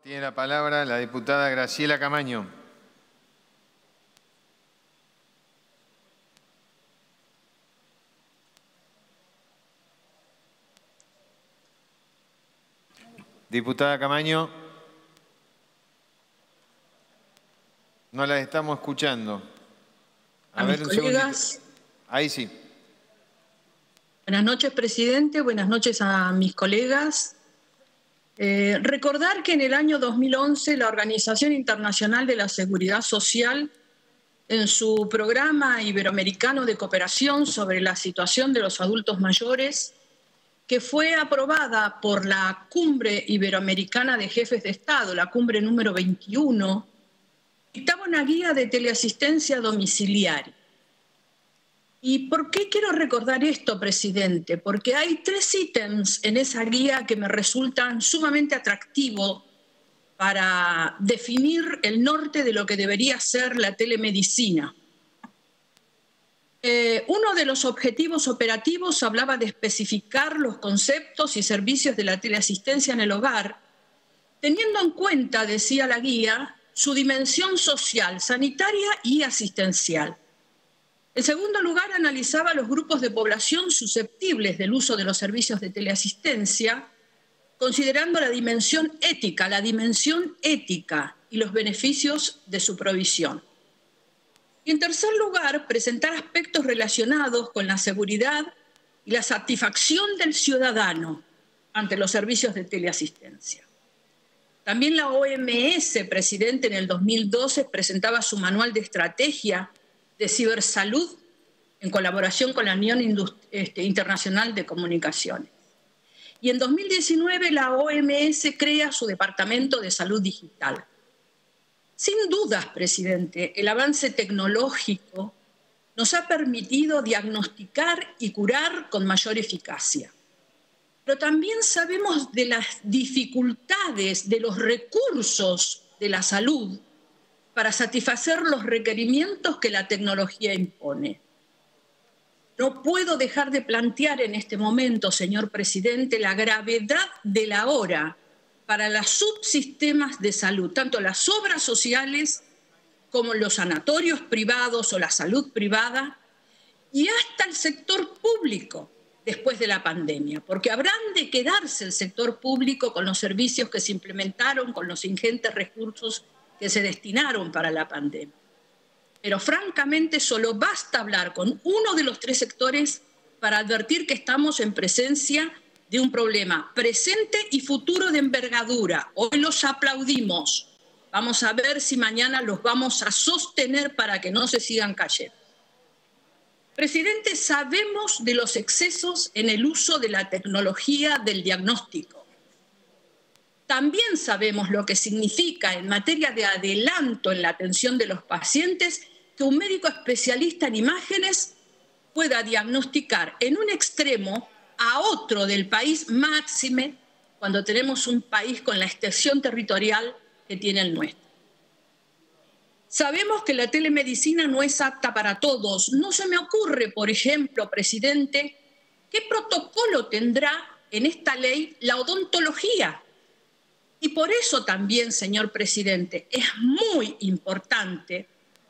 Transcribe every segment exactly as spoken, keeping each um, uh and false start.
Tiene la palabra la diputada Graciela Camaño. Diputada Camaño, no la estamos escuchando. A, a ver, mis un colegas. Segundito. Ahí sí. Buenas noches, presidente. Buenas noches a mis colegas. Eh, recordar que en el año dos mil once la Organización Internacional de la Seguridad Social, en su programa iberoamericano de cooperación sobre la situación de los adultos mayores, que fue aprobada por la Cumbre Iberoamericana de Jefes de Estado, la cumbre número veintiuno, dictaba una guía de teleasistencia domiciliaria. ¿Y por qué quiero recordar esto, presidente? Porque hay tres ítems en esa guía que me resultan sumamente atractivos para definir el norte de lo que debería ser la telemedicina. Eh, uno de los objetivos operativos hablaba de especificar los conceptos y servicios de la teleasistencia en el hogar, teniendo en cuenta, decía la guía, su dimensión social, sanitaria y asistencial. En segundo lugar, analizaba los grupos de población susceptibles del uso de los servicios de teleasistencia, considerando la dimensión ética, la dimensión ética y los beneficios de su provisión. Y en tercer lugar, presentar aspectos relacionados con la seguridad y la satisfacción del ciudadano ante los servicios de teleasistencia. También la O M S, presidente, en el dos mil doce presentaba su manual de estrategia de cibersalud en colaboración con la Unión este, Internacional de Comunicaciones. Y en dos mil diecinueve la O M S crea su Departamento de Salud Digital. Sin dudas, presidente, el avance tecnológico nos ha permitido diagnosticar y curar con mayor eficacia. Pero también sabemos de las dificultades de los recursos de la salud para satisfacer los requerimientos que la tecnología impone. No puedo dejar de plantear en este momento, señor presidente, la gravedad de la hora para los subsistemas de salud, tanto las obras sociales como los sanatorios privados o la salud privada, y hasta el sector público después de la pandemia, porque habrán de quedarse el sector público con los servicios que se implementaron, con los ingentes recursos que se destinaron para la pandemia. Pero francamente solo basta hablar con uno de los tres sectores para advertir que estamos en presencia de un problema presente y futuro de envergadura. Hoy los aplaudimos. Vamos a ver si mañana los vamos a sostener para que no se sigan cayendo. Presidente, sabemos de los excesos en el uso de la tecnología del diagnóstico. También sabemos lo que significa en materia de adelanto en la atención de los pacientes que un médico especialista en imágenes pueda diagnosticar en un extremo a otro del país, máxime cuando tenemos un país con la extensión territorial que tiene el nuestro. Sabemos que la telemedicina no es apta para todos. No se me ocurre, por ejemplo, presidente, qué protocolo tendrá en esta ley la odontología. Y por eso también, señor presidente, es muy importante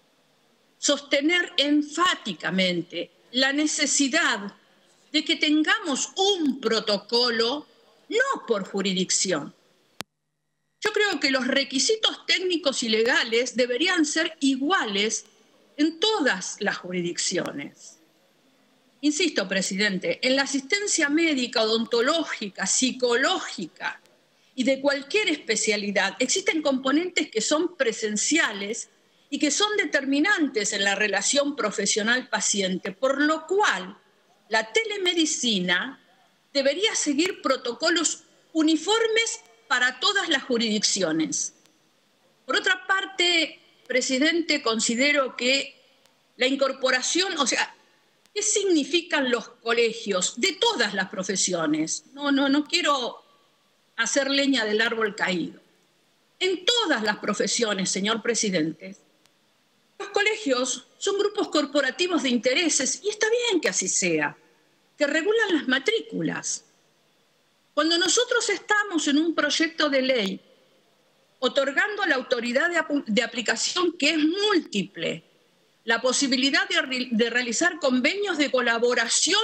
sostener enfáticamente la necesidad de que tengamos un protocolo, no por jurisdicción. Yo creo que los requisitos técnicos y legales deberían ser iguales en todas las jurisdicciones. Insisto, presidente, en la asistencia médica, odontológica, psicológica y de cualquier especialidad existen componentes que son presenciales y que son determinantes en la relación profesional-paciente, por lo cual la telemedicina debería seguir protocolos uniformes para todas las jurisdicciones. Por otra parte, presidente, considero que la incorporación, o sea, ¿qué significan los colegios de todas las profesiones? No, no, no quiero hacer leña del árbol caído. En todas las profesiones, señor presidente, los colegios son grupos corporativos de intereses, y está bien que así sea, que regulan las matrículas. Cuando nosotros estamos en un proyecto de ley otorgando a la autoridad de, de aplicación, que es múltiple, la posibilidad de, de realizar convenios de colaboración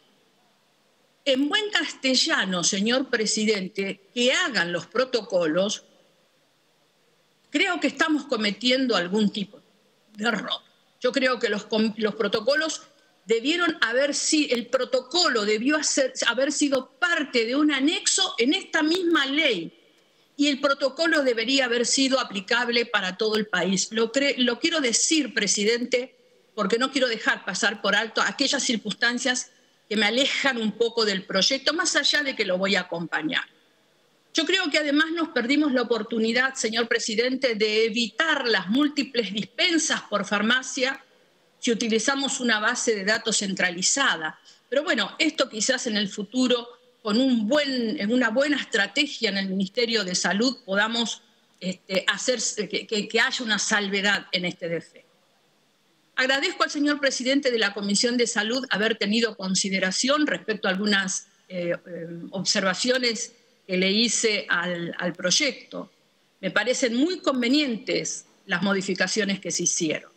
en buen castellano, señor presidente, que hagan los protocolos. Creo que estamos cometiendo algún tipo de error. Yo creo que los, los protocolos debieron haber sido, el protocolo debió hacer, haber sido parte de un anexo en esta misma ley, y el protocolo debería haber sido aplicable para todo el país. Lo, cre, lo quiero decir, presidente, porque no quiero dejar pasar por alto aquellas circunstancias que me alejan un poco del proyecto, más allá de que lo voy a acompañar. Yo creo que además nos perdimos la oportunidad, señor presidente, de evitar las múltiples dispensas por farmacia si utilizamos una base de datos centralizada. Pero bueno, esto quizás en el futuro, con un buen, una buena estrategia en el Ministerio de Salud, podamos este, hacer que, que, que haya una salvedad en este defecto. Agradezco al señor presidente de la Comisión de Salud haber tenido consideración respecto a algunas eh, eh, observaciones que le hice al, al proyecto. Me parecen muy convenientes las modificaciones que se hicieron.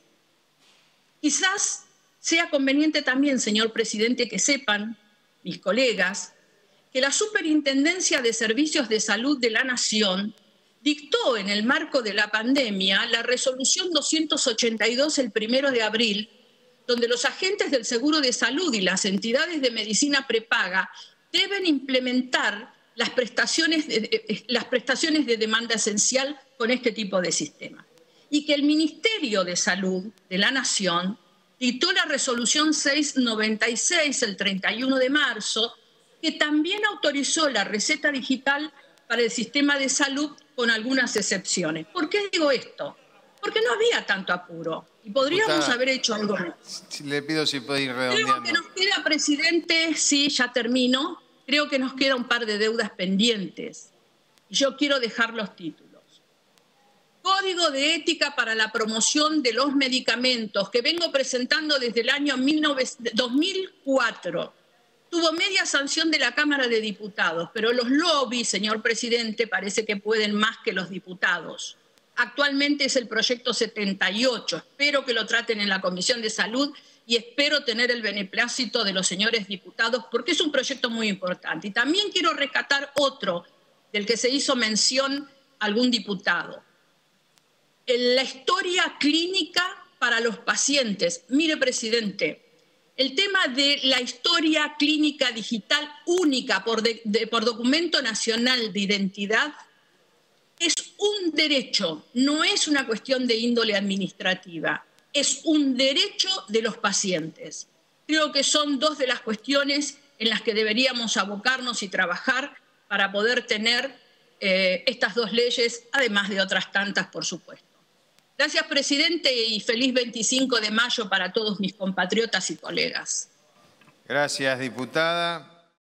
Quizás sea conveniente también, señor presidente, que sepan mis colegas que la Superintendencia de Servicios de Salud de la Nación dictó en el marco de la pandemia la resolución doscientos ochenta y dos el primero de abril, donde los agentes del seguro de salud y las entidades de medicina prepaga deben implementar las prestaciones de, las prestaciones de demanda esencial con este tipo de sistema. Y que el Ministerio de Salud de la Nación dictó la resolución seiscientos noventa y seis el treinta y uno de marzo, que también autorizó la receta digital para el sistema de salud con algunas excepciones. ¿Por qué digo esto? Porque no había tanto apuro y podríamos Diputada, haber hecho algo más. Le pido si puede ir redondeando. Creo que nos queda, presidente, sí, ya termino, creo que nos queda un par de deudas pendientes y yo quiero dejar los títulos. Código de ética para la promoción de los medicamentos, que vengo presentando desde el año dos mil cuatro. Tuvo media sanción de la Cámara de Diputados, pero los lobbies, señor presidente, parece que pueden más que los diputados. Actualmente es el proyecto setenta y ocho. Espero que lo traten en la Comisión de Salud y espero tener el beneplácito de los señores diputados, porque es un proyecto muy importante. Y también quiero rescatar otro del que se hizo mención algún diputado. La historia clínica para los pacientes. Mire, presidente, el tema de la historia clínica digital única por, de, de, por documento nacional de identidad es un derecho, no es una cuestión de índole administrativa, es un derecho de los pacientes. Creo que son dos de las cuestiones en las que deberíamos abocarnos y trabajar para poder tener eh, estas dos leyes, además de otras tantas, por supuesto. Gracias, presidente, y feliz veinticinco de mayo para todos mis compatriotas y colegas. Gracias, diputada.